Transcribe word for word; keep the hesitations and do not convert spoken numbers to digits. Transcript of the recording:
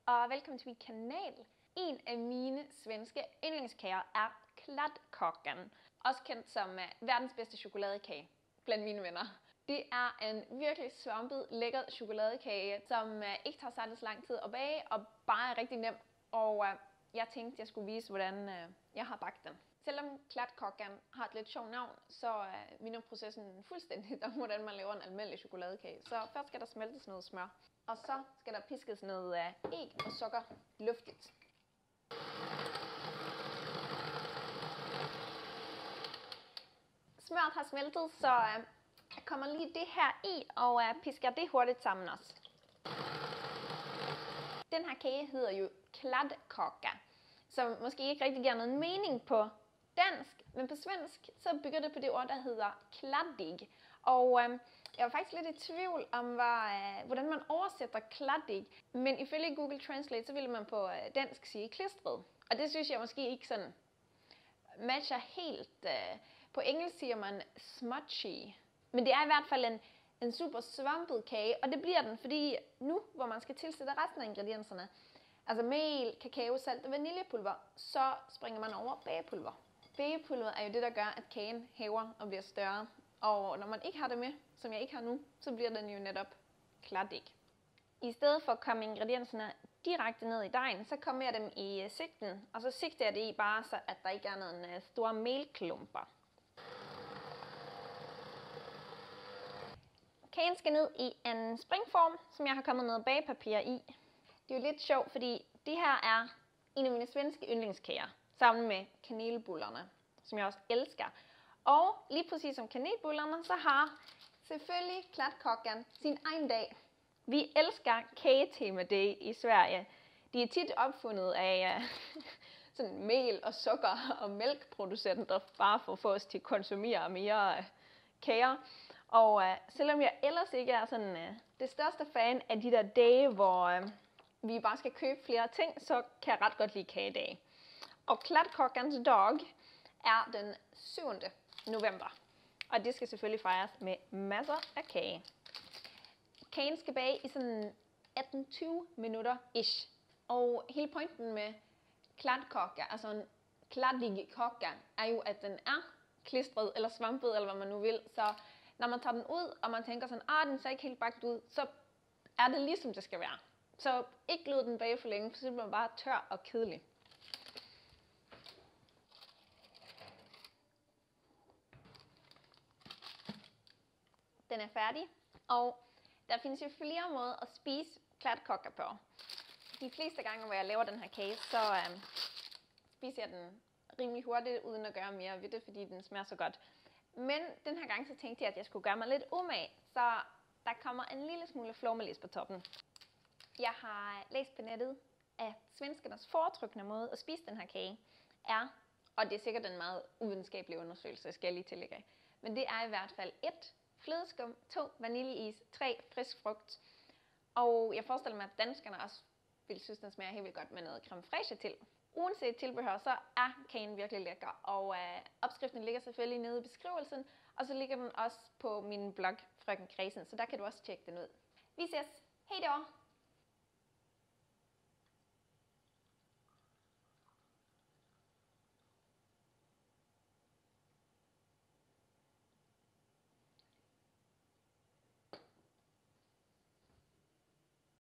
og velkommen til min kanal. En af mine svenske yndlingskager er kladdkakan, også kendt som uh, verdens bedste chokoladekage blandt mine venner. Det er en virkelig svampet, lækker chokoladekage, som uh, ikke tager særlig lang tid at bage og bare er rigtig nem. Og uh, jeg tænkte, jeg skulle vise, hvordan uh, jeg har bagt den. Selvom kladdkakan har et lidt sjovt navn, så uh, minder processen fuldstændig om, hvordan man laver en almindelig chokoladekage. Så først skal der smeltes noget smør, og så skal der piskes noget uh, æg og sukker luftigt. Smøret har smeltet, så uh, jeg kommer lige det her i og uh, pisker det hurtigt sammen også. Den her kage hedder jo kladdkaka, som måske ikke rigtig giver noget mening på dansk, men på svensk så bygger det på det ord, der hedder kladdig. Og øh, jeg var faktisk lidt i tvivl om, hvad, øh, hvordan man oversætter kladdig, men ifølge Google Translate, så ville man på øh, dansk sige klistret. Og det synes jeg måske ikke sådan matcher helt. Øh, på engelsk siger man smudgy. Men det er i hvert fald en, en super svampet kage, og det bliver den, fordi nu, hvor man skal tilsætte resten af ingredienserne, altså mel, kakao, salt og vaniljepulver, så springer man over bagepulver. Bagepulveret er jo det, der gør, at kagen hæver og bliver større. Og når man ikke har det med, som jeg ikke har nu, så bliver den jo netop kladdig. I stedet for at komme ingredienserne direkte ned i dejen, så kommer jeg dem i sigten, og så sigter jeg det i bare, så at der ikke er nogen store melklumper. Kagen skal ned i en springform, som jeg har kommet noget bagepapir i. Det er jo lidt sjovt, fordi det her er en af mine svenske yndlingskager, sammen med kanelbullerne, som jeg også elsker. Og lige præcis som kanelbullerne, så har selvfølgelig kladdkakan sin egen dag. Vi elsker kagetema-dag i Sverige. De er tit opfundet af uh, sådan mel og sukker og mælkproducenter, bare for at få os til at konsumere mere uh, kager. Og uh, selvom jeg ellers ikke er sådan uh, det største fan af de der dage, hvor uh, vi bare skal købe flere ting, så kan jeg ret godt lide kagedage. Og kladdkakans dag er den syvende november. Og det skal selvfølgelig fejres med masser af kage. Kagen skal bage i sådan atten til tyve minutter ish. Og hele pointen med kladdkaka, altså en kladdig kaka, er jo, at den er klistret eller svampet, eller hvad man nu vil. Så når man tager den ud, og man tænker sådan, ah, den ser ikke helt bagt ud, så er det ligesom det skal være. Så ikke lod den bage for længe, for så bliver man bare tør og kedelig. Den er færdig, og der findes jo flere måder at spise kladdkaka på. De fleste gange, hvor jeg laver den her kage, så øh, spiser jeg den rimelig hurtigt, uden at gøre mere ved det, fordi den smager så godt. Men den her gang, så tænkte jeg, at jeg skulle gøre mig lidt umage, så der kommer en lille smule flormelis på toppen. Jeg har læst på nettet, at svenskernes foretrukne måde at spise den her kage er, og det er sikkert en meget uvidenskabelig undersøgelse, skal jeg lige tillægge, men det er i hvert fald et flødeskum, to vaniljeis, tre frisk frugt. Og jeg forestiller mig, at danskerne også vil synes, den smager helt vildt godt med noget creme fraiche til. Uanset tilbehør, så er kagen virkelig lækker, og øh, opskriften ligger selvfølgelig nede i beskrivelsen, og så ligger den også på min blog, Frøken Kredsen, så der kan du også tjekke den ud. Vi ses! Hej då!